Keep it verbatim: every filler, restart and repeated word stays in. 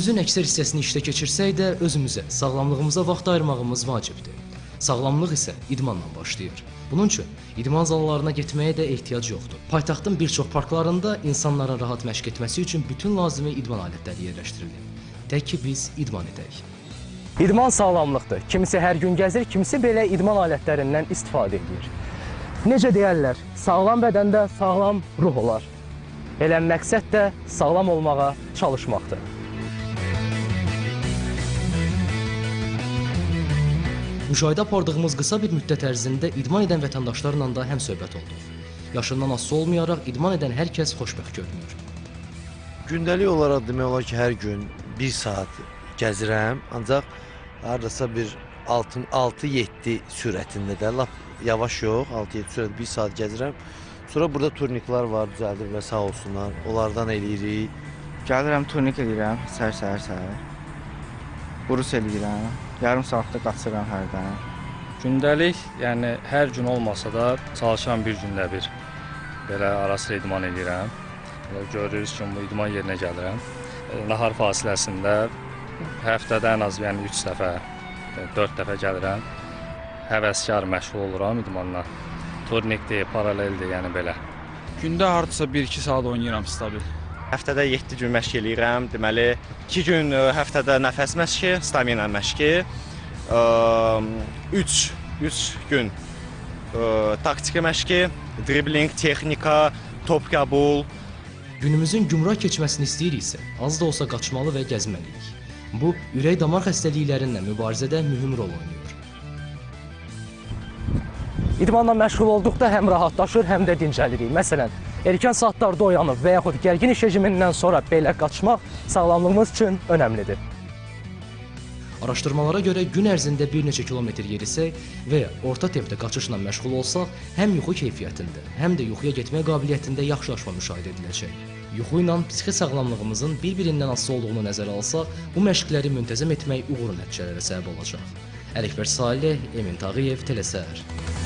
Günümüzün əksər hissəsini işdə keçirsək də özümüzə, sağlamlığımıza vaxt ayırmağımız vacibdir. Sağlamlıq isə idmanla başlayır. Bunun üçün idman zallarına getməyə də ehtiyac yoxdur. Paytaxtın bir çox parklarında insanların rahat məşq etməsi üçün bütün lazımi idman alətləri yerləşdirilir. Tək ki biz idman edək. İdman sağlamlıqdır. Kimisi hər gün gəzir, kimisi belə idman alətlərindən istifadə edir. Necə deyərlər, sağlam bədəndə sağlam ruh olar. Elə məqsəd də sağlam olmağa çalışmaqdır. Müşahidə apardığımız qısa bir müddət ərzində idman edən vətəndaşlarla da həmsöhbət olduq. Yaşından asılı olmayaraq idman edən hər kəs xoşbəxt görünür. Gündəlik olaraq demək olar ki, hər gün bir saat gəzirəm, ancaq haradasa bir altı yeddi sürətində də, lap yavaş yox, altı yeddi sürətində bir saat gəzirəm. Sonra burada turniklar var, düzəldir və sağ olsunlar, onlardan eləyirik. Gəlirəm, turnik eləyirəm, səhər-səhər-səhər. Burus eləyirəm, yarım saatda qaçıram hərdən. Gündəlik, yəni hər gün olmasa da çalışan bir gündə bir belə arası idman eləyirəm. Görürüz ki, bu idman yerinə gəlirəm. Nahar fasiləsində həftədə ən az yəni üç dəfə, dörd dəfə gəlirəm. Həvəskar məşğul oluram idmanla. Turnikdir, paraleldir, yəni belə. Gündə hardasa bir iki saat oynayıram stabil. Həftədə yeddi gün məşq eləyirəm. Deməli, iki gün həftədə nəfəs məşqi, stamina məşqi, üç gün taktiki məşqi, dribling, texnika, top qəbul. Günümüzün gümrah keçməsini istəyiriksə, az da olsa qaçmalı və gəzməliyik. Bu, ürək-damar xəstəliklərinlə mübarizədə mühüm rol oynayır. İdmanla məşğul olduqda həm rahatlaşır, həm də dincəlirik. Məsələn, erkən saatlarda oyanıb və yaxud gərgin iş rejimindən sonra belə qaçmaq sağlamlığımız üçün önəmlidir. Araşdırmalara görə gün ərzində bir neçə kilometr yerisək və ya orta tempdə qaçışla məşğul olsaq, həm yuxu keyfiyyətində, həm də yuxuya getmə qabiliyyətində yaxşılaşma müşahidə ediləcək. Yuxu ilə psixi sağlamlığımızın bir-birindən asılı olduğunu nəzərə alsaq, bu məşqləri müntəzəm etmək uğurlu nəticələrə səbəb olacaq. Ələkbər Salih, Emin Tağıyev, Telesəhər.